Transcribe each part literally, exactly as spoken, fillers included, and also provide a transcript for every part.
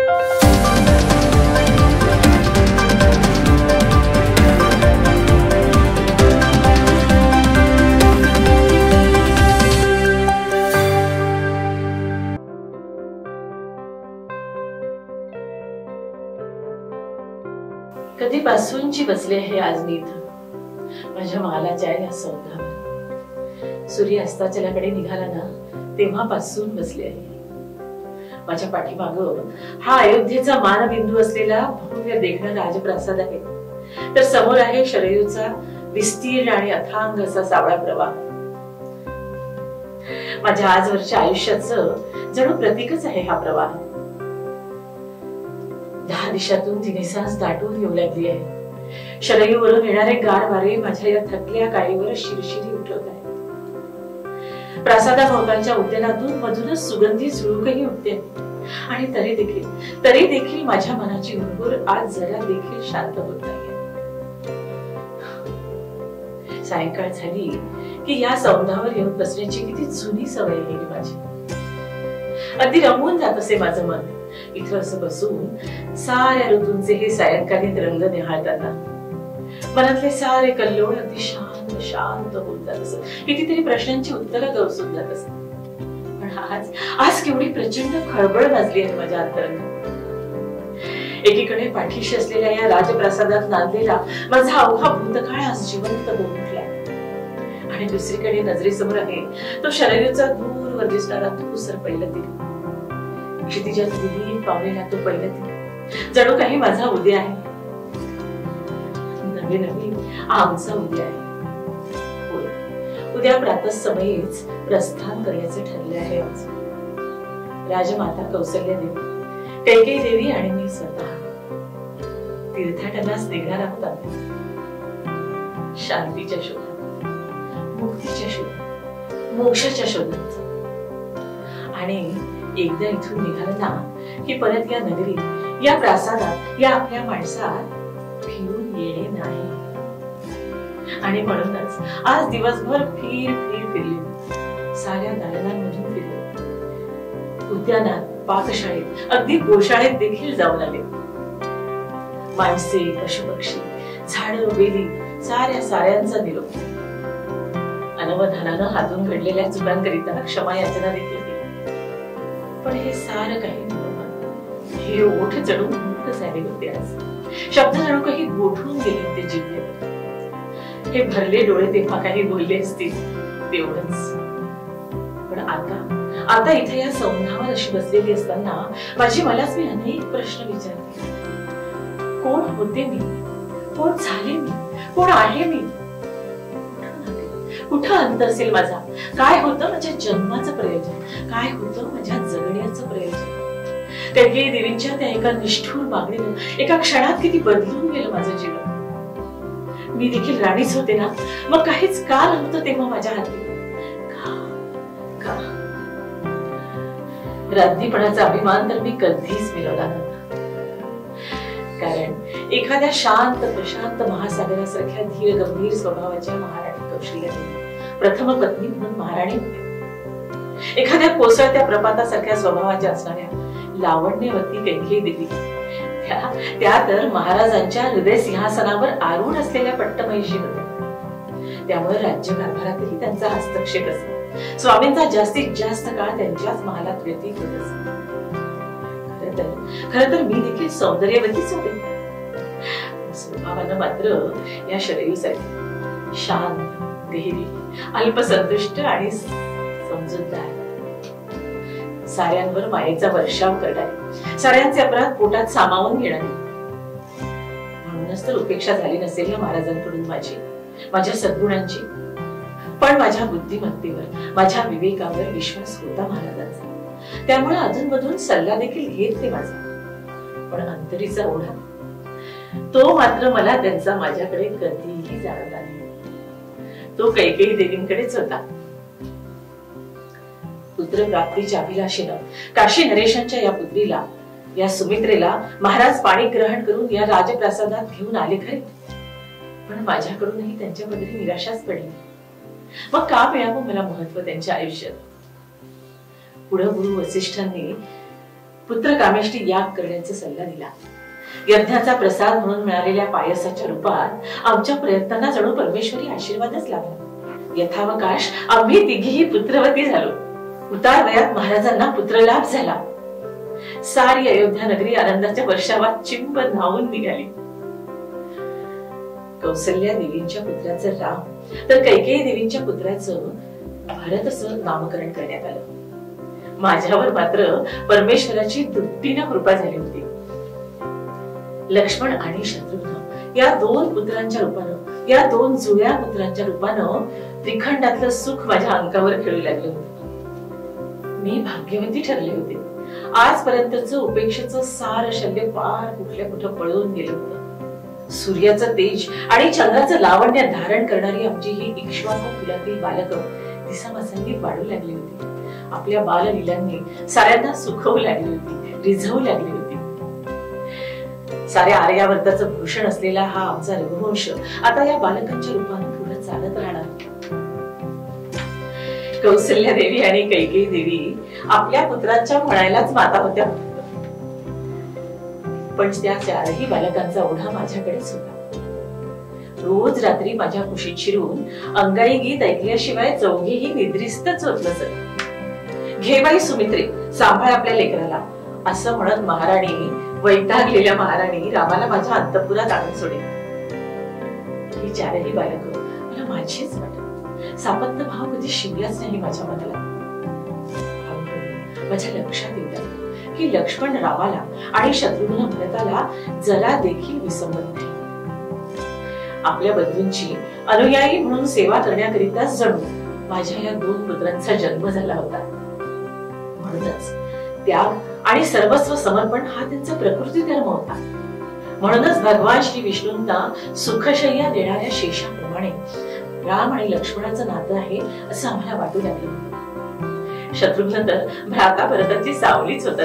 कधीपासूनची बसले आहे आज मी इथं माझ्या महालाच्या या सौंदावर. सूर्य अस्ताचल्याकडे निघाला ना तेव्हापासून बसले आहे. माझ्या पाठीमागं हा अयोध्येचा मानबिंदू असलेला भव्य देखणं राजप्रासाद आहे, तर समोर आहे शरयूचा विस्तीर्ण आणि अथांग असा सावळा प्रवाह. माझ्या आजवरच्या आयुष्याचं जणू प्रतीकच आहे हा प्रवाह. दहा दिशातून ती निसास दाटून येऊ लागली आहे. शरयूवरून येणारे गार वारे माझ्या या थकल्या काळीवर शिरशिरी उठवत आहे. प्रासादाभोवतालच्या उद्यानातून मधूनच सुगंधी झुळूकही उठते आणि तरी देखील तरी देखील माझ्या मनाची घुरघुर आज जरा देखील शांत होत नाही. सायंकाळ झाली की या सौंदावर येऊन बसण्याची किती जुनी सवय गेली माझी. अगदी रमून जात असे माझं मन इथं असं बसून साऱ्या ऋतूंचे हे सायंकालीन रंग निहाळताना. मनातले सारे कल्लोळ अगदी शांत शांत होऊन जात असत. कितीतरी प्रश्नांची उत्तरं गवसून जात असत. पण आज आज केवढी प्रचंड खळबळ माजली आहे माझ्या अंतरंगात. एकीकडे पाठीशी असलेल्या या राजप्रासादात नांदलेला माझा अवघा भूतकाळ आज जिवंत होऊन उठला आणि दुसरीकडे नजरेसमोर आहे तो शरयूचा दूरवर दिसणारा धूसर पैलती. क्षितिजात विलीन पावलेला तो पैलती जणू काही माझा उद्या आहे. नवे नवी आमचा उद्या आहे. उद्या प्रातःसमयीच प्रस्थान करायचे ठरले आहे. आज राजमाता कौसल्य देवी, कैकेयी देवी आणि मी स्वतः तीर्थाटनास निघणार आहोत. आम्ही शांतीच्या शोधात, मुक्तीच्या शोधात, मोक्षाच्या शोधात. आणि एकदा इथून निघालं ना की परत या नगरीत, या प्रासादात, या आपल्या माणसात फिरून येणे नाही. आणि म्हणूनच आज दिवसभर फिर फिर फिरले. साऱ्या दालनांमधून फिरले. उद्यानात, पाकशाळेत, अगदी गोशाळेत देखील जाऊन आले. माणसे, पशुपक्षी, झाडं, वेली साऱ्या साऱ्यांचा निरोप. अनवधानानं हातून घडलेल्या चुकांकरिता क्षमा याचना देखील केली. पण हे सारं काही नव्हतं. हे ओठ जणू मूक झाले होते. आज शब्द जणू काही गोठून गेले ते जिभेवर. हे भरले डोळे तेव्हा काही बोलले असतील तेवढंच. पण आता आता इथे या सौंधावर अशी बसलेली असताना माझी मलाच मी अनेक प्रश्न विचारते. कोण होते मी? कोण झाले मी? कोण आहे मी? कुठं अंत असेल माझा? काय होतं माझ्या जन्माचं प्रयोजन? काय होतं माझ्या जगण्याचं प्रयोजन? कैकेयी देवींच्या त्या एका निष्ठुर मागणीनं एका क्षणात किती बदलून गेलं माझं जीवन. मी देखील राणीच होते ना, मग काहीच का नव्हतं तेव्हा माझ्या हाती? का का राज्ञीपणाचा अभिमान तर मी कधीच मिळवला नव्हता. कारण एखाद्या शांत प्रशांत महासागरासारख्या धीर गंभीर स्वभावाच्या महाराणी कौशल्य प्रथम पत्नी म्हणून महाराणी होते. एखाद्या कोसळत्या प्रपातासारख्या स्वभावाच्या असणाऱ्या लावण्यवती कैकेयी देवी त्या, त्या तर महाराजांच्या हृदय सिंहासनावर आरूढ असलेल्या पट्टमहिषी होत्या. त्यामुळे राज्यकारभारातही त्यांचा हस्तक्षेप असे. स्वामींचा जास्तीत जास्त काळ त्यांच्याच महालात व्यतीत होत असे. खर तर खर तर मी देखील सौंदर्यवतीच होते. स्वभावानं मात्र या शरयूसाठी शांत, गहिरी, अल्पसंतुष्ट आणि समजूतदार. साऱ्यांवर मायेचा वर्षाव करणारी, साऱ्यांचे अपराध पोटात सामावून घेणारी. म्हणूनच तर उपेक्षा झाली नसेल या महाराजांकडून माझी, माझ्या सद्गुणांची. पण माझ्या बुद्धिमत्तेवर, माझ्या विवेकावर विश्वास होता महाराजांचा. त्यामुळे अधूनमधून सल्ला देखील घेत ते माझा. पण अंतरीचा ओढा तो मात्र मला त्यांचा माझ्याकडे कधीही जाणवला नाही. तो कैकेयी देवींकडेच होता. पुत्र प्राप्तीच्या अभिलाषेनं काशी नरेशांच्या या पुत्रीला, या सुमित्रेला महाराज पाणी ग्रहण करून या राजप्रासादात घेऊन आले खरे. पण माझ्याकडूनही त्यांच्या पदरी निराशाच पडली. मग का मिळावं मला महत्व त्यांच्या आयुष्यात? पुढं गुरु वसिष्ठांनी पुत्र कामेष्टी याग करण्याचा सल्ला दिला. यज्ञाचा प्रसाद म्हणून मिळालेल्या पायसाच्या रूपात आमच्या प्रयत्नांना जणू परमेश्वरी आशीर्वादच लागला. यथावकाश आम्ही तिघीही पुत्रवती झालो. उतार वयात महाराजांना पुत्रलाभ झाला. सारी अयोध्या नगरी आनंदाच्या वर्षावात चिंब न्हावून निघाली. कौसल्या देवींच्या पुत्राचं राम तर कैकेयी देवींच्या पुत्राचं भरत असं नामकरण करण्यात आलं. माझ्यावर मात्र परमेश्वराची दुपटीनं कृपा झाली होती. लक्ष्मण आणि शत्रुघ्न या दोन पुत्रांच्या रूपानं, या दोन जुळ्या पुत्रांच्या रूपानं त्रिखंडातलं सुख माझ्या अंकावर खेळू लागलं होतं. मी भाग्यवती ठरले होते. आजपर्यंतच उपेक्षेचं सार शल्य पार कुठल्या कुठं पळून गेलं होतं. सूर्याचं तेज आणि चंद्राचं लावण्य धारण करणारी आमची ही इक्ष्वाकू कुलातील बालकं दिसामासांनी वाढू लागली होती. आपल्या बाललीलांनी साऱ्यांना सुखवू लागली होती, रिझवू लागली होती. साऱ्या आर्यावर्ताचं भूषण असलेला हा आमचा रघुवंश आता या बालकांच्या रूपाने पुढे चालत राहणार. कौसल्या देवी आणि कैकेयी देवी आपल्या पुत्रांच्या म्हणायलाच माता होत्या, पण त्या चारही बालकांचा ओढा माझ्याकडेच होता. रोज रात्री माझ्या कुशीत शिरून अंगाई गीत ऐकल्याशिवाय चौघेही निद्रिस्तच होत नसत. घे बाई सुमित्रे, सांभाळ आपल्या लेकराला, असं म्हणत महाराणी, वैतागलेल्या महाराणी रामाला माझ्या अंतपुरात आणून सोडे. ही चारही बालकं मला माझीच वाटत. सापत्न भाव कधी शिवलाच नाही माझ्या मनाला. माझ्या लक्षात येतं की लक्ष्मण रामाला आणि शत्रुघ्न भरताला जरा देखील विसंबत नाही. आपल्या बंधूंची अनुयायी म्हणून सेवा करण्याकरिताच जणू माझ्या या दोन पुत्रांचा जन्म झाला होता. म्हणूनच त्याग आणि सर्वस्व समर्पण हा त्यांचा प्रकृती धर्म होता. म्हणूनच भगवान श्री विष्णूंना सुखशय्या देणाऱ्या शेषाप्रमाणे राम आणि लक्ष्मणाचं नातं आहे असं आम्हाला वाटू लागलं. शत्रुघ्न तर भ्राता भरताची सावलीच होता.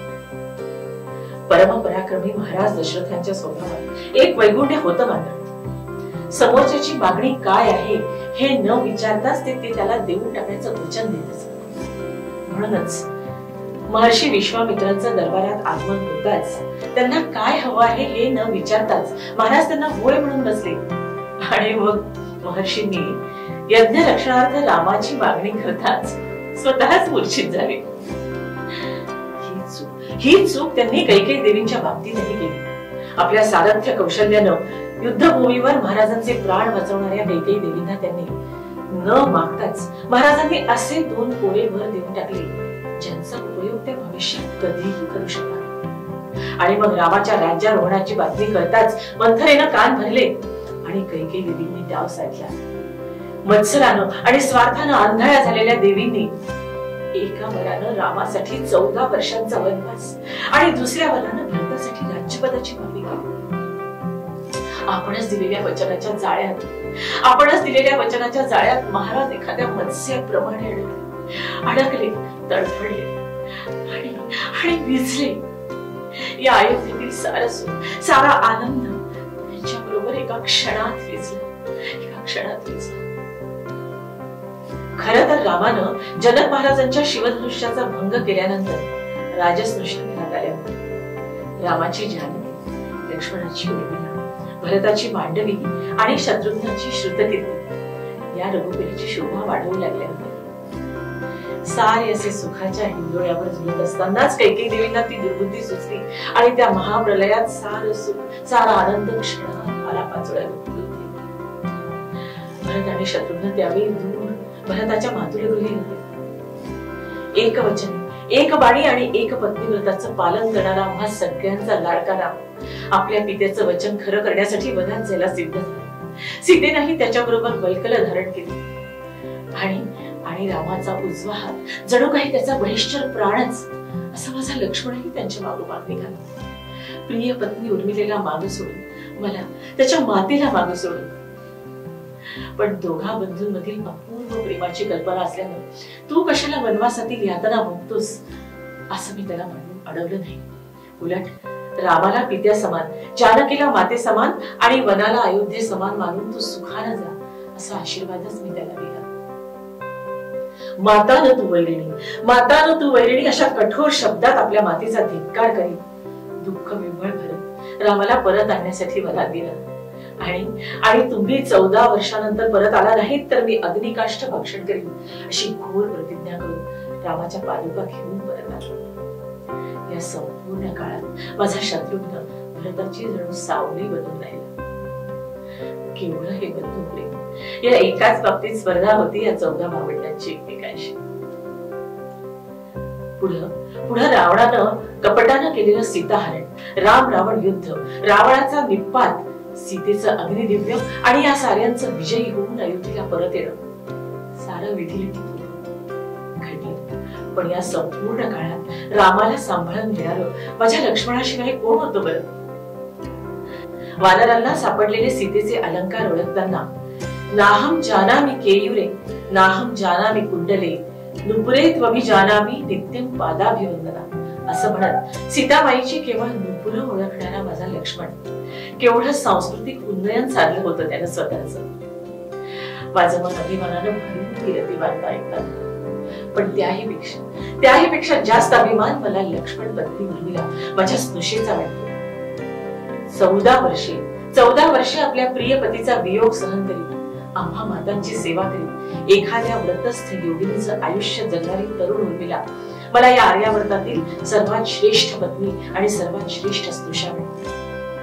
परमपराक्रमी महाराज दशरथांच्या स्वभावात एक वैगुण्य होतं मात्र. समोरच्याची मागणी काय आहे हे न विचारताच ते त्याला देऊन टाकण्याचं वचन देत असत. म्हणूनच महर्षी विश्वामित्रांचं दरबारात आगमन होताच त्यांना काय हवं आहे हे न विचारताच महाराज त्यांना होय म्हणून बसले. आणि मग महर्षींनी यज्ञ रक्षणार्थ रामाची मागणी करताच स्वतःच मूर्छित झाले. ही चूक ही चूक त्यांनी कैकेयी देवींच्या बाबतीतही केली. आपल्या सारथ्य कौशल्यानं युद्धभूमीवर महाराजांचे प्राण वाचवणाऱ्या कैकेयी देवींना त्यांनी न मागताच महाराजांनी असे दोन कोरे वर देऊन टाकले ज्यांचा उपयोग त्या भविष्यात कधीही करू शकतात. आणि मग रामाच्या राज्यारोहणाची बातमी कळताच मंथरेनं कान भरले आणि कैकेयी देवींनी डाव साधला. मत्सरानं आणि स्वार्थानं आंधळ्या झालेल्या देवींनी एका वरानं रामासाठी चौदा वर्षांचा वनवास आणि दुसऱ्या वरानं भरतासाठी राज्यपदाची मागणी केली. आपणच दिलेल्या वचनाच्या जाळ्यात आपणच दिलेल्या वचनाच्या जाळ्यात महाराज एखाद्या मत्स्याप्रमाणे अडकले अडकले तडफडले आणि आणि विझले. या अयोध्येतील सारा सुख सारा आनंद त्यांच्या बरोबर एका क्षणात विझला एका क्षणात विझला. खरं तर रामानं जनक महाराजांच्या शिवधनुष्याचा भंग केल्यानंतर राजसनुष्य घरात आल्यावर रामाची जानकी, लक्ष्मणाची उर्मिला, भरताची मांडवी आणि शत्रुघ्नाची श्रुतकीर्ती या रघुकुलाची शोभा वाढवू लागल्या होत्या. सारे असे सुखाच्या हिंदोळ्यावर झुलत असतानाच कैकेयी देवींना ती दुर्बुद्धी सुचली आणि त्या महाप्रलयात सार सुख सारा आनंद क्षणात आलापाचोळ्या लुटले होते. भरत आणि शत्रुघ्न त्यावेळी दूर भरताच्या मातुलगृही होते. एक वचन, एक बाणी आणि एक पत्नी व्रताचं पालन करणारा आम्हा सगळ्यांचा लाडका राम आपल्या पित्याचं वचन खरं करण्यासाठी वनात जायला सिद्ध झाला. सीतेनेही त्याच्याबरोबर वैकल धारण केली आणि आणि रामाचा उजवा हात जणू काही त्याचा बहिष्ठर प्राणच असा माझा लक्ष्मणही त्यांच्या मागोमाग निघाला. प्रिय पत्नी उर्मिलेला मागे सोडून, मला त्याच्या मातेला मागे सोडून. पण दोघा बंधूंमधील अपूर्व प्रेमाची कल्पना असल्यानं तू कशाला वनवासातील यातना भोगतोस असं मी त्याला म्हणून अडवलं नाही. उलट रामाला पित्या समान, जानकीला माते समान आणि वनाला अयोध्ये समान मानून तू सुखाने जा असा आशीर्वादच मी त्याला दिला. माता न तू वैरिणी, माता न तू वैरिणी अशा कठोर शब्दात आपल्या मातेचा धिक्कार करीत दुःख विव्हळ भरत रामाला परत आणण्यासाठी मला दिला. आणि आणि तुम्ही चौदा वर्षानंतर परत आला नाहीत तर मी अग्निकाष्ठ भक्षण करीन अशी घोर प्रतिज्ञा करून रामाच्या पादुका घेऊन परत आलो. या संपूर्ण काळात माझा शत्रुघ्न भरताची जणू सावली बनून राहिला. केवढं हे बंधू प्रेम, या एकाच बाबतीत स्पर्धा होती या चौदा भावंडांची एकमेकांशी. पुढं पुढं रावणानं कपटानं केलेलं सीताहरण, राम रावण युद्ध, रावणाचा निपात, सीतेचं अग्निदिव्य आणि या साऱ्यांचं विजयी होऊन अयोध्येला परत येणं सारं विधिलिखित घडलं. पण या संपूर्ण काळात रामाला सांभाळून घेणारं माझ्या लक्ष्मणाशिवाय कोण होतं बरं? वानरांना सापडलेले सीतेचे अलंकार ओळखताना नाहम जानामि केयुरे, नाहम जानामि कुंडले, नुपुरे त्वभिजानामि नित्यं पादाभिवंदना असं म्हणत सीताबाईची केवळ नुपुरं ओळखणारा माझा लक्ष्मण केवढं सांस्कृतिक उन्नयन साधलं होतं त्यानं स्वतःच. माझं मन अभिमानानं भरून गेलं ती वार्ता ऐकताना. पण त्याही पेक्षा त्याही पेक्षा जास्त अभिमान मला लक्ष्मण पत्नी उर्मिला माझ्या स्नुषेचा वाटतो. चौदा वर्षे चौदा वर्षे आपल्या प्रिय पतीचा वियोग सहन करीत आम्हा मातांची सेवा करीत एखाद्या व्रतस्थ योगिनीचं आयुष्य जगणारी तरुण उर्मिला मला या आर्यावर्तातील सर्वात श्रेष्ठ पत्नी आणि सर्वात श्रेष्ठ स्नुषा मिळते.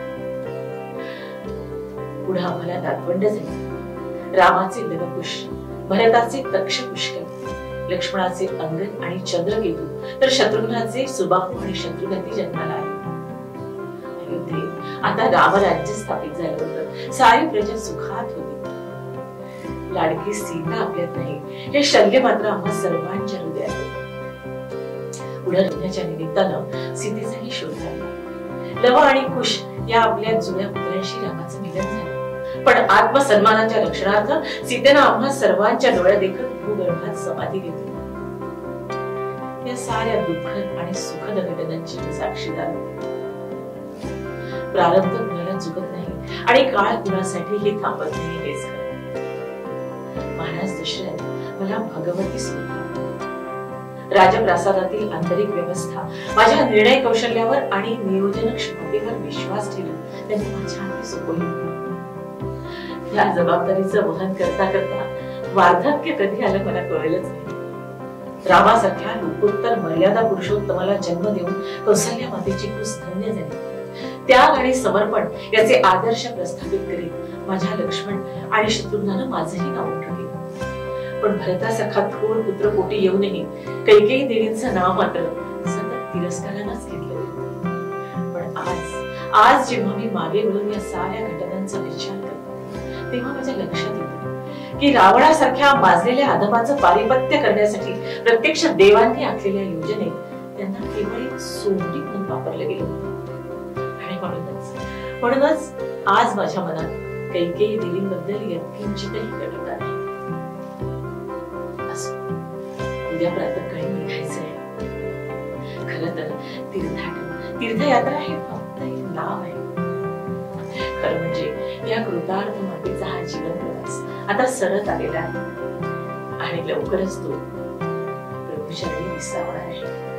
पुढे आम्हाला नातवंड झाली. रामाचे लवकुश, भरताचे तक्ष पुष्कर, लक्ष्मणाचे अंगद आणि चंद्रकेतू तर शत्रुघ्नाचे सुबाहू आणि शत्रुघ्नी जन्माला आले. अयोध्येत आता रामराज्य स्थापित झालं होतं. सारी प्रजा सुखात होती. लाडकी सीता आपल्यात नाही हे शल्य मात्र आम्हा सर्वांच्या हृदयात होते. पुढे लग्नाच्या निमित्तानं सीतेचाही शोध लागला. लव आणि कुश या आपल्या जुन्या पुत्रांशी रामाचं मिलन झालं. पण आत्मसन्मानाच्या रक्षणार्थ सीतेनं आम्हा सर्वांच्या डोळ्या देखत भूगर्भात समाधी घेतली. या साऱ्या दुःखद आणि सुखद घटनांची साक्षीदार होती. प्रारब्ध कुणाला चुकत नाही आणि काळ कुणासाठी हे थांबत नाही हेच खरं. महाराज दशरथ मला भगवती स्वरूप, राजप्रासादातील आंतरिक व्यवस्था, माझ्या निर्णय कौशल्यावर आणि नियोजन क्षमतेवर विश्वास ठेवून त्यांनी माझ्या हाती सोपवली. या जबाबदारीचं वहन करता करता वार्धक्य कधी आलं मला कळलंच नाही. रामासारख्या लोकोत्तर मर्यादा पुरुषोत्तमाला जन्म देऊन कौसल्या मातेची कुस धन्य झाली. त्याग आणि समर्पण याचे आदर्श प्रस्थापित करीत माझ्या लक्ष्मण आणि शत्रुघ्नानं माझंही नाव मोठं केलं. पण भरतासारखा थोर पुत्र पोटी येऊनही कैकेयी देवींचं नाव मात्र सतत तिरस्कारानंच घेतलं गेलं. पण आज आज जेव्हा मी मागे वळून या साऱ्या घटनांचा विचार करतो तेव्हा माझ्या लक्षात येतं की रावणासारख्या माजलेल्या अधमाचं पारिपत्य करण्यासाठी प्रत्यक्ष देवांनी आखलेल्या योजनेत त्यांना केवळ एक सोंगटी म्हणून वापरलं गेलं होतं. आणि म्हणूनच म्हणूनच आज माझ्या मनात कैकेयी देवींबद्दल यत्किंचितही कटुता नाही. उद्या प्रातःकाळी निघायचं आहे. खरं तर तीर्थाटन तीर्थयात्रा हे फक्त एक नाव आहे. खरं म्हणजे या कृतार्थ मातेचा हा जीवन प्रवास आता सरत आलेला आहे आणि लवकरच तो प्रभू चरणी विसावणार आहे.